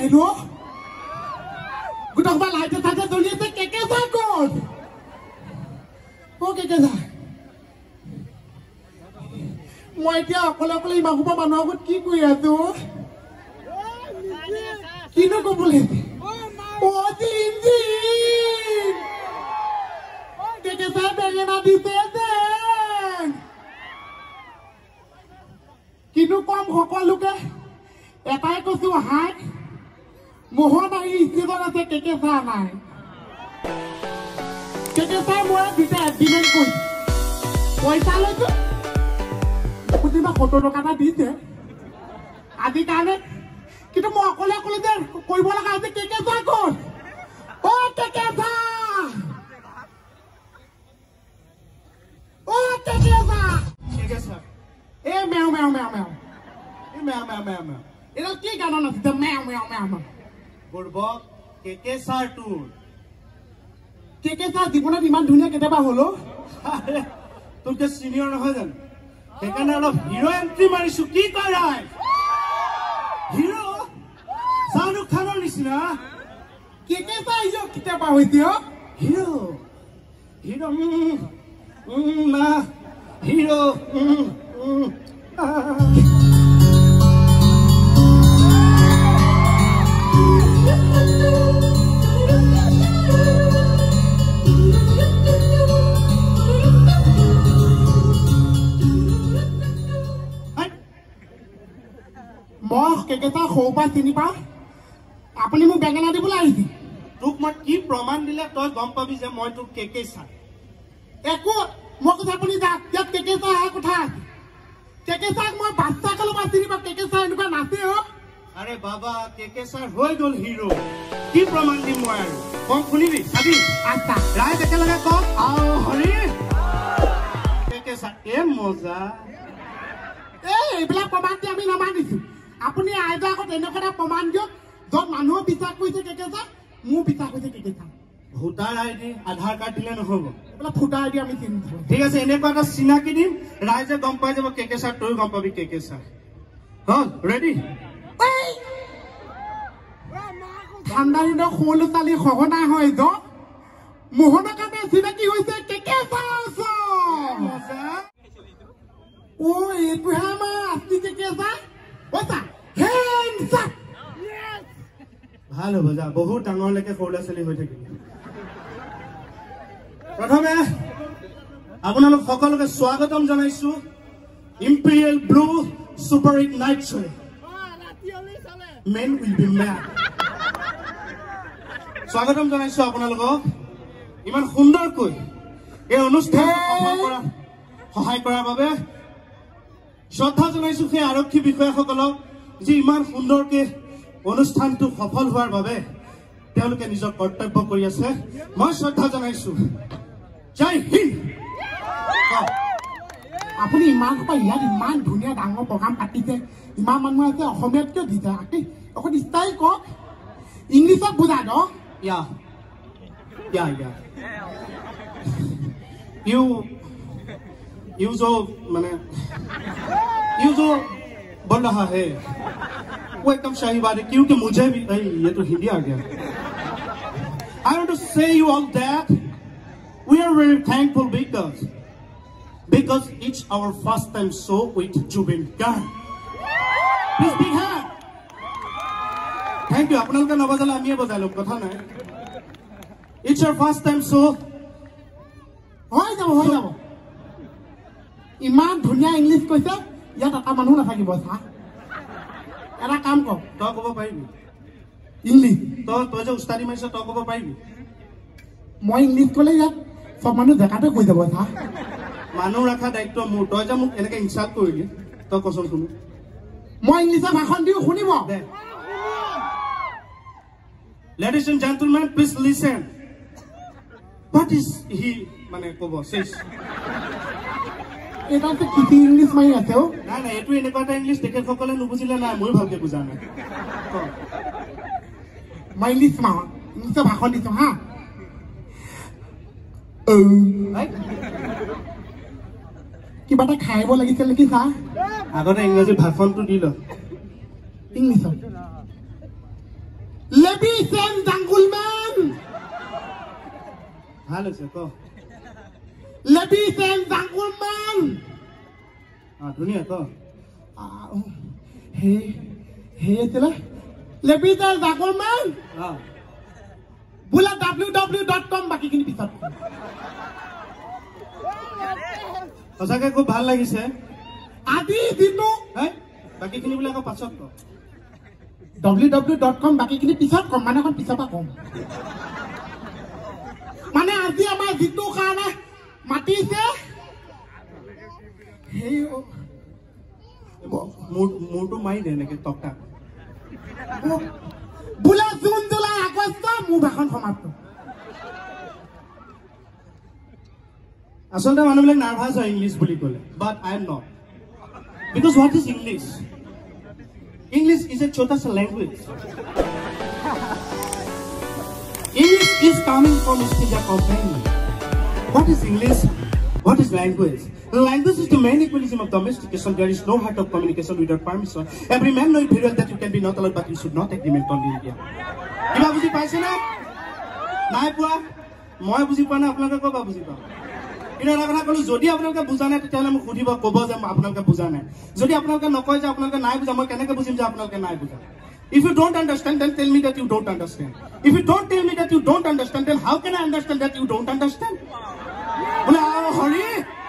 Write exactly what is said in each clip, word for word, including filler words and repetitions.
বাইদেউ গোটা সবাই লাইটে থাকে জ্বলি আছে কেকে যা ক'ত অ কেকে যা মই এতিয়া অকলে অকলে ইমান সোপা মানুহৰ আগত কি কৰি আছো কিনো ক'বলৈ অ জিঞ্জি কেকে যা বেঙেনা দিছে যেন কিনো কম সকলোকে এটাই কৈছো হাত মোহন আহি ষ্টেজত আছে কেকে চা নাই কেকে চা মই দুটা এগ্ৰিমেণ্ট কৰি পইচা লৈছো কোনোবা সত্তৰ টকা এটা দিছে আজি কাৰণে কিন্তু মই অকলে অকলে যে কৰিব লগা হৈছে কেকে চা ক'ত অ কেকে চা অ কেকে চা কেকে চা এ মেও মেও মেও মেও এ মেও মেও মেও মেও এডাল কি গানত আছে মেও মেও মেও মেও বুৰ্বক কেকে চাৰ তোৰ কেকে চা জীৱনত ইমান ধুনীয়া কেতিয়াবা হলো তোৰকে চিনিয়ৰ নহয় জানো সেইকাৰণে অলপ হিৰো এণ্ট্ৰি মাৰিছো কি কয় ৰায় হিৰো শাহৰুখ খানৰ নিচিনা কেকে চা আহিছ কেতিয়াবা হৈছে হিৰো হিৰো না হিৰো মই কেকেচা সৰু পৰা চিনি পাওঁ আপুনি মোক বেঙেনা দিবলৈ আহিছে তোক মই কি প্ৰমাণ দিলে তই গম পাবি যে মই তোক কেকেচা একো মই কৈছো আপুনি যাক ইয়াত কেকেচা অহা কথা আছে কেকেচাক মই বাচ্চা কালৰ পৰা চিনি পাওঁ কেকেচা এনেকুৱা নাচে অ আৰে বাবা কেকেচাৰ হৈ গ'ল হিৰো কি প্ৰমাণ দিম মই আৰু কম শুনিবি চাবি আচ্ছা ৰাইজ একেলগে কওক আও হৰি কেকেচা এ মজা এই এইবিলাক প্ৰমাণ দি আমি নামানিছো আপুনি আইজৰ আগত এনেকুৱা এটা প্ৰমাণ দিয়ক য'ত মানুহে বিশ্বাস কৰিছে কেকেচা মোৰ বিশ্বাস কৰিছে কেকেচা voter I D Aadhaar card দিলে নহ'ব এইবিলাক ভোটাৰ আই ডি আমি চিনি পাওঁ ঠিক আছে এনেকুৱা এটা চিনাকি দিম ৰাইজে গম পাই যাব কেকেচা তই গম পাবি কেকেচা হ'ল ৰেডি ঠাণ্ডা দিনৰ সৰু ল'ৰা ছোৱালী সঘনাই হয় য মোহনৰ কাৰণে চিনাকি হৈছে কেকেচা অ এইটোহে আমাৰ আছি কেকেচা ভাল হ'ব যা বহুত ডাঙৰলৈকে সৰু ল'ৰা ছোৱালী হৈ থাকিব প্ৰথমে আপোনালোক সকলোকে স্বাগতম জনাইছো imperial blue super hit night show' men will be made স্বাগতম জনাইছো আপোনালোকক ইমান সুন্দৰকৈ এই অনুষ্ঠান সহায় কৰাৰ বাবে শ্ৰদ্ধা জনাইছো সেই আৰক্ষী বিষয়াসকলক যি ইমান সুন্দৰকৈ অনুষ্ঠানটো সফল হোৱাৰ বাবে তেওঁলোকে নিজৰ কৰ্তব্য কৰি আছে মই শ্ৰদ্ধা জনাইছো জয় হিন্দ আপুনি ইমান সোপা ইয়াত ইমান ধুনীয়া ডাঙৰ প্ৰগ্ৰাম পাতিছে ইমান মানুহ আছে অসমীয়াত কিয় দিছে অকল ষ্টাইল কওক ইংলিছত বুজা ন ইয়া ইয়া ইয়া ইউ ইউ जो मैंने यू जो बोल रहा है वो एकदम सही बात है क्योंकि मुझे भी नहीं ये तो हिंदी आ गया I want to say you all that we are very thankful because because it's our first time show with Jubin Garg please big hand thank you আপোনালোকে নবজালে আমিয়ে বজালো কথা নাই it's our first time show হৈ যাব হৈ যাব ইমান ধুনীয়া ইংলিছ কৈছে ইয়াত এটা মানুহ নাথাকিব চা এটা কাম কৰ তই ক'ব পাৰিবি ইংলিছ তই তই যে উস্তাদি মাৰিছ তই ক'ব পাৰিবি মই ইংলিছ ক'লে ইয়াত চব মানুহ জেগাতে কৈ যাব চা মানুহ ৰখা দায়িত্ব মোৰ তই যে মোক এনেকৈ ইনচাল্ট কৰিলি তই কচোন শুনো মই ইংলিছত ভাষণ দিওঁ শুনিব দে Ladies and gentlemen, please listen. What is he মানে ক'ব শেষ এটা তো কি ইংলিশ মাই আছে ও না না এটু এনেকুৱা ইংলিশ দেখে সকলে নুবুজিলে না মই ভালকে বুজা নাই মাই ইংলিশ মা ইংলিশ ভাষণ দিছো হা ও কিবা এটা খাইব লাগিছিল নেকি চা আগতে ইংৰাজী ভাষণটো দিল ইংলিছত Ladies and gentlemen. Hello, sir. Go. Ladies and gentlemen. Ah, dunia go. Ah, hey, hey, tela. Ladies and gentlemen. Ah. Bula w w w dot com baki kini pisat. সঁচাকে খুব ভাল লাগিছে আজি দিনো হ্যাঁ বাকি খিনি বলে আকৌ পাছত ক w w w dot com বাকি খিনি পিছত কম মানে কোন পিছপা কম মানে আজি আমাৰ জিতু কাৰণে মাতিছে হেই মূৰটো মাৰি দে এনেকে টকটা বোলে জুন জুলাই আগষ্ট মোৰ ভাষণ সমাপ্ত আসলে মানুহবিলাক নাৰ্ভাছ হয় ইংলিছ বুলি ক'লে but I am not because what is English English is a ছোটা সা language English is coming from speech a company what is English what is language Language is the main equilibrium of domestication. There is no heart of communication without permission. Every man knows very well that you can be not allowed, but you should not agreement on the India. You have buzi paise na? Nai pua? Moi buzi pa na apnaloke koba buzi pa? Ina rakha kolu jodi apnaloke buja nai tetihole মোক সুধিব কব যে apnaloke buja nai. Jodi apnaloke নকয় যে apnaloke nai buja মই কেনেকে বুজিম যে apnaloke nai buja. If you don't understand, then tell me that you don't understand. If you don't tell me that you don't understand, then how can I understand that you don't understand? Bole aa hori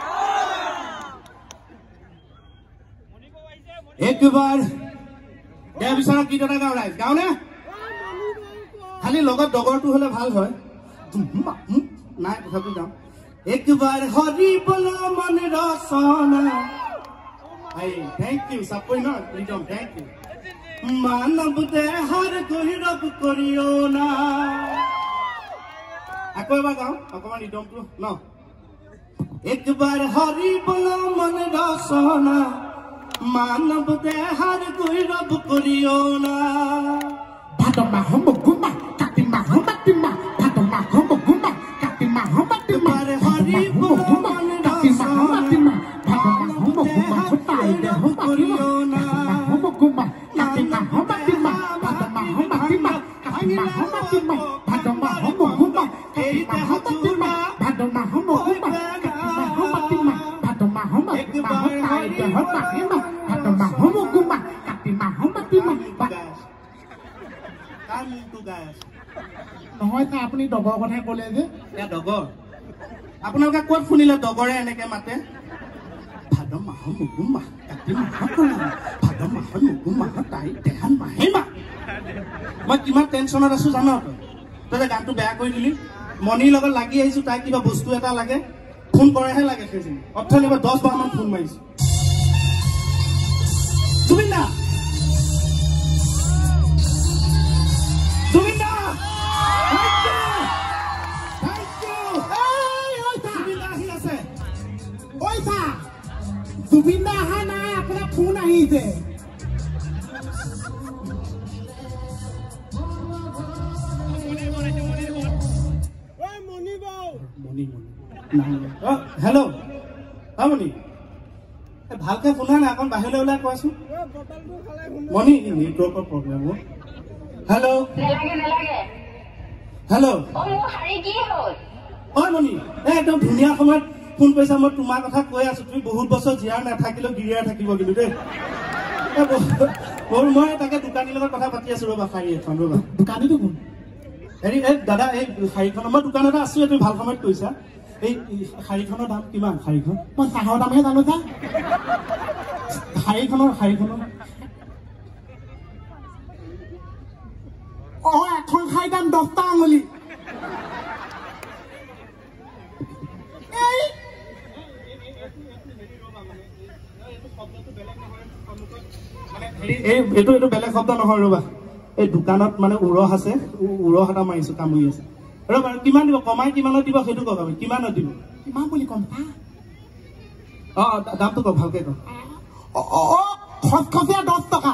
एक बार या बिचारा गीत এটা গাও ৰাইজ গাও নে খালি লগত ডগৰটো হলে ভাল হয় নাই কথাটো গাও এক বাৰ হৰি বল মন ৰসনা আই থ্যাংক ইউ সাপোই না রিদম থ্যাংক ইউ মানব দেহৰ গহিৰব কৰিও না আকৌ এবাৰ গাও অকমান ৰিদমটো ন এক বাৰ হৰি বল মন ৰসনা মানব দেহৰ গৈৰব কৰিও না ভাদমা হম গুমা কাটিমা হম কাটিমা ভাদমা হম গুমা কাটিমা হম কাটিমা হৰি গুমা কাটিমা হম কাটিমা ভাদমা হম গুমা হতাই দে হম কৰিও না হম গুমা কাটিমা হম কাটিমা ভাদমা হম কাটিমা কাটিমা হম কাটিমা ভাদমা হম গুমা কাটিমা হম কাটিমা ভাদমা হম গুমা কাটিমা হম কাটিমা ভাদমা হম কাটিমা হতাই দে হম কাটিমা ভাদমা হম গুমা কাটিমা হম কাটিমা নহয় তা আপুনি ডগৰ কথা ক'লে যে এ ডগৰ আপোনালোকে ক'ত শুনিলে ডগৰে এনেকে মাতে ভাদমা হম গুমা কাটিমা হকলা ভাদমা হম গুমা হতাই দেহান মাহেমা মই কিমান টেনচনত আছো জানো তই তই গানটো বেয়া কৰি দিলি মনিৰ লগত লাগি আহিছো তাই কিবা বস্তু এটা লাগে ফোন কৰেহে লাগে সেইজনী অথনি মই দহ বাৰ মান ফোন মাৰিছো জুবিনা জুবিনা জুবিনা অহা নাই আপোনাৰ ফোন আহিছে হেল্ল' মণি ভালকে শুনা নাই অকণ বাহিৰলৈ ওলাই কোৱাচোন মণি নেটৱৰ্কৰ প্ৰব্লেম হেল্ল' হেল্ল' হয় মণি এ একদম ধুনীয়া সময়ত ফোন কৰিছা মই তোমাৰ কথা কৈ আছো তুমি বহুত বছৰ জীয়াৰ নাথাকিলেও গিৰিয়াৰ থাকিব কিন্তু দেই মই তাকে দোকানীৰ লগত কথা পাতি আছো ৰবা শাৰী এখন ৰবা দোকানীটো কোন হেৰি এই দাদা এই শাৰীখনৰ মই দোকান এটা আছো তুমি ভাল সময়ত কৈছা এই শাৰীখনৰ দাম কিমান শাৰীখন মই চাহৰ দামহে জানো যা শাৰীখনৰ শাৰীখনৰ অ এখন শাৰী দাম দহটা আঙুলি এইটো এইটো বেলেগ শব্দ নহয় ৰবা এই দোকানত মানে উৰহ আছে উৰহ এটা মাৰিছো কামুৰি আছে ৰবা কিমান দিব কমাই কিমানত দিব সেইটো কওক আমি কিমানত দিব কিমান বুলি কম অ দামটো কওক ভালকে কওক খচখচীয়া দহ টকা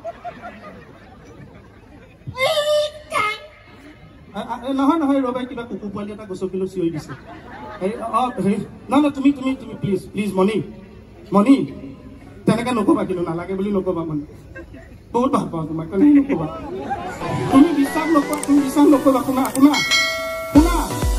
নহয় নহয় ৰবা কিবা কুকুৰ পোৱালি এটা গছকিলো চিঞৰি দিছে হেৰি অ হেৰি নহয় নহয় তুমি তুমি তুমি প্লিজ প্লিজ মণি মণি তেনেকে নকবা কিন্তু নালাগে বুলি নকবা মানে বহুত ভাল পাওঁ তোমাক তেনেকে নকবা তুমি বিশ্বাস নকৰা তুমি বিশ্বাস নকৰিবা শুনা শুনা শুনা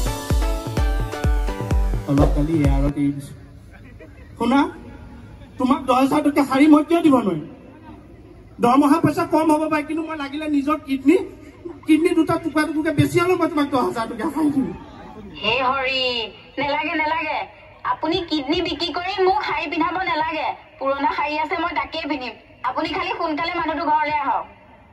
অলপ কালি এয়াৰত এৰি দিছো শুনা তোমাক দহ হাজাৰ টকা শাৰী মই কিয় দিব নোৱাৰিম দৰমহা পইচা কম হ'ব পাৰে কিন্তু মই লাগিলে নিজৰ কিডনী কিডনী দুটা টুকুৰা টুকুৰকে বেছি হ'লেও মই তোমাক দহ হাজাৰ টকা শাৰী দিম হে হৰি নেলাগে নেলাগে আপুনি কিডনী বিক্ৰী কৰি মোক শাৰী পিন্ধাব নেলাগে পুৰণা শাৰী আছে মই তাকেই পিন্ধিম আপুনি খালি সোনকালে মানুহটো ঘৰলৈ আহক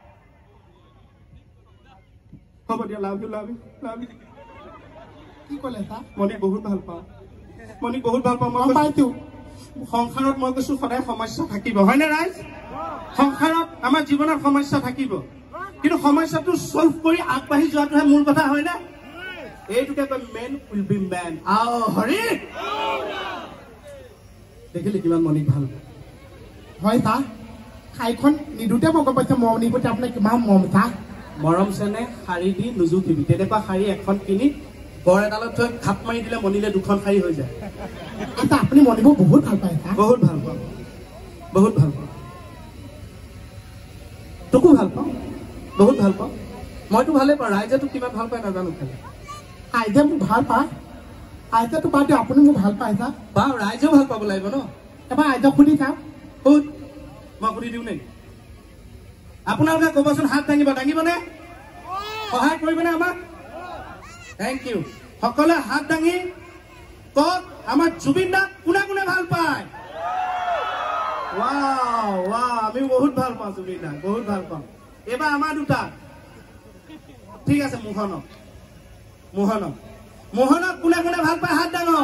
হ'ব দিয়া love you love you love you কি ক'লে তা মণিক বহুত ভাল পাওঁ মণিক বহুত ভাল পাওঁ মই পাইছো সংসাৰত মই কৈছো সদায় সমস্যা থাকিব হয়নে ৰাইজ সংসাৰত আমাৰ জীৱনত সমস্যা থাকিব কিন্তু সমস্যাটো সলভ কৰি আগবাঢ়ি যোৱাটোহে মূল কথা হয়নে এইটোকে কয় মেন উইল বি মেন আও হৰি দেখিলে কিমান মণিক ভাল হয় তা খাইখন নিদোতে মই গম পাইছো মৰম নিবতে আপোনাৰ কিমান মৰম তা মৰম চেনে শাৰী দি নুজুকিবি তেনেকুৱা শাৰী এখন কিনি বৰ এডালত থৈ খাপ মাৰি দিলে মণিলে দুখন শাৰী হৈ যায় এটা আপুনি মনিব বহুত ভাল পায় তা বহুত ভাল পাওঁ বহুত ভাল পাওঁ তোকো ভাল পাওঁ বহুত ভাল পাওঁ মইতো ভালেই পাওঁ ৰাইজে তোক কিমান ভাল পায় নাজানো খালি আইজে মোক ভাল পায় আইজাটো বাদ দিয়ক আপুনি মোক ভাল পায় তা পাওঁ ৰাইজেও ভাল পাব লাগিব ন এবাৰ আইজক সুধি চাওক সুধ মই সুধি দিওঁ নেকি আপোনালোকে ক'বচোন হাত দাঙিব দাঙিবনে সহায় কৰিবনে আমাক থেংক ইউ সকলোৱে হাত দাঙি কওক আমাৰ জুবিন দাক কোনে কোনে ভাল পায় ৱাও ৱাও আমিও বহুত ভাল পাওঁ জুবিন দাক বহুত ভাল পাওঁ এইবাৰ আমাৰ দুটা ঠিক আছে মোহনক মোহনক মোহনক কোনে কোনে ভাল পায় হাত দাঙক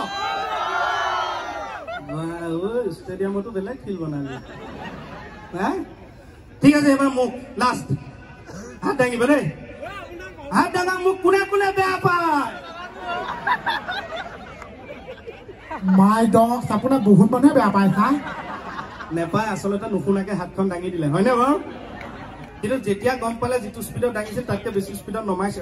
ষ্টেডিয়ামতো বেলেগ ফিল্ড বনালি হা ঠিক আছে এবাৰ মোক লাষ্ট হাত দাঙিব দেই হাত দাঙক মোক কোনে কোনে বেয়া পায় মাই ডগ আপোনাৰ বহুত মানুহে বেয়া পায় তা নেপায় আচলতে নুশুনাকে হাতখন দাঙি দিলে হয়নে বাৰু কিন্তু যেতিয়া গম পালে যিটো স্পীডত দাঙিছিল তাতকৈ বেছি স্পীডত নমাইছে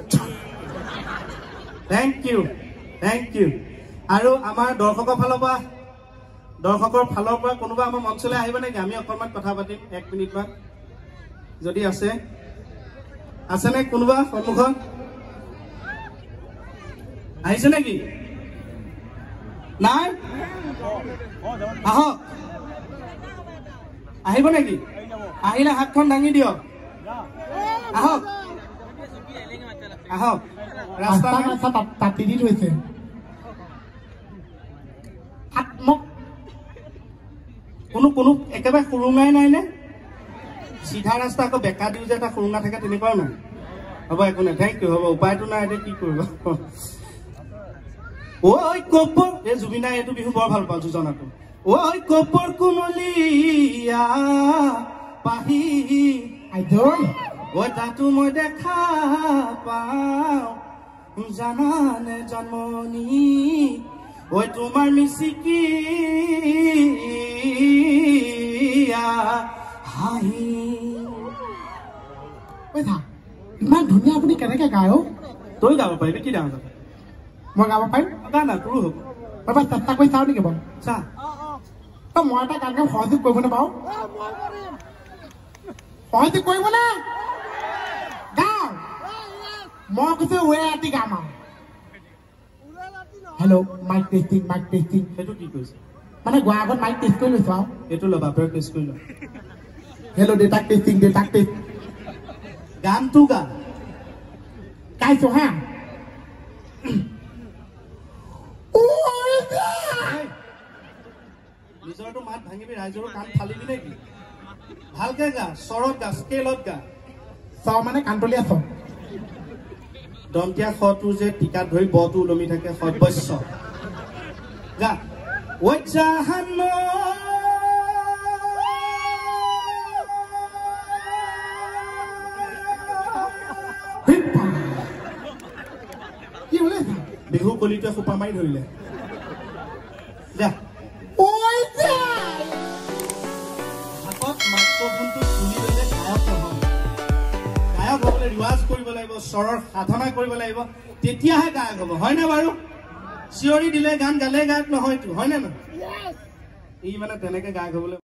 থেংক ইউ থেংক ইউ আৰু আমাৰ দৰ্শকৰ ফালৰ পৰা দৰ্শকৰ ফালৰ পৰা কোনোবা আমাৰ মঞ্চলৈ আহিব নেকি আমি অকণমান কথা পাতিম এক মিনিটমান যদি আছে আছেনে কোনোবা সন্মুখত আহিছে নেকি নাই আহক আহিব নেকি আহিলে হাতখন দাঙি দিয়ক আহক আহক ৰাস্তা ৰাস্তা তাতি দি থৈছে হাত মোক কোনো কোনো একেবাৰে সুৰুঙাই নাই নে চিধা ৰাস্তা আকৌ বেকা দিও যে এটা সুৰুঙা থাকে তেনেকুৱাও নাই হ'ব একো নাই থেংক ইউ হ'ব উপায়টো নাই এতিয়া কি কৰিব ঐ কপৰ এই জুবিনাই এইটো বিহু বৰ ভাল পাওঁ যোজনাটো ঐ কপৰ কুমলীয়া পাহি আইজৈ ঐ তাতো মই দেখা পাওঁ জানানে জন্মনি ঐ তোমাৰ মিচিকি হাঁহি ঐ থা ইমান ধুনীয়া আপুনি কেনেকে গায় অ তই গাব পাৰিবি কি ডাঙৰ কথা মই গাব পাৰিম গা না তোৰো হ'ব এবাৰ চেষ্টা কৰি চাওঁ নেকি বাৰু চা অ মই এটা গান গাম সহযোগ কৰিবনে বাৰু সহযোগ কৰিবনে গাওঁ মই কৈছো ৱে ৰাতি গাম আৰু hello' mic testing mic testing সেইটো কি কৈছে মানে গোৱাৰ আগত মাইক টেষ্ট কৰি লৈছো আৰু এইটো ল বাপেৰ টেষ্ট কৰি ল হেল্ল' দেউতাক টেষ্টিং দেউতাক টেষ্ট গানটো গা গাইছো হা নিজৰটো মাত ভাঙিবি ৰাইজৰো কাণ ফালিবি নেকি ভালকে গা স্বৰত গা স্কেলত গা চ মানে কাণতলীয়া চ দন্তীয়া খটো যে টিকাত ধৰি বটো ওলমি থাকে সৰ্বস্ব গা ঐ জাহান কি হলে বিহু কলিটোৱে সোপা মাৰি ধৰিলে যা হাতত মাইক্ৰফোনটো তুলি ললে গায়ক নহয় গায়ক হবলৈ ৰিৱাজ কৰিব লাগিব স্বৰৰ সাধনা কৰিব লাগিব তেতিয়াহে গায়ক হ'ব হয়নে বাৰু চিঞৰি দিলে গান গালে গায়ক নহয়তো হয়নে নহয় ই মানে তেনেকে গায়ক হবলৈ